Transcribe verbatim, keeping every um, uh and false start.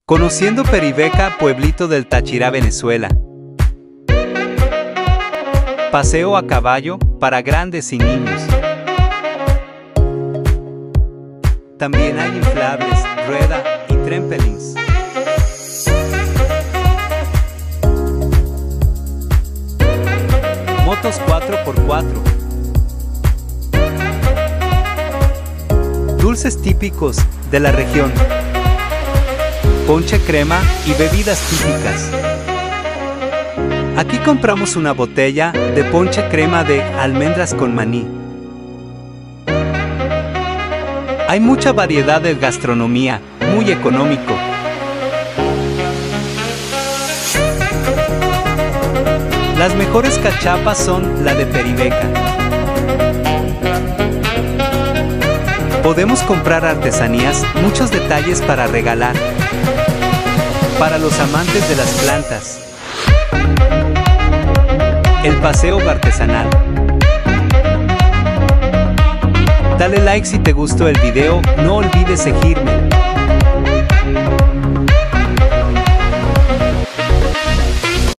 Conociendo Peribeca, pueblito del Táchira, Venezuela. Paseo a caballo, para grandes y niños. También hay inflables, rueda y trampolines. Motos cuatro por cuatro. Dulces típicos de la región. Ponche crema y bebidas típicas. Aquí compramos una botella de ponche crema de almendras con maní. Hay mucha variedad de gastronomía, muy económico. Las mejores cachapas son la de Peribeca. Podemos comprar artesanías, muchos detalles para regalar. Para los amantes de las plantas. El paseo artesanal. Dale like si te gustó el video, no olvides seguirme.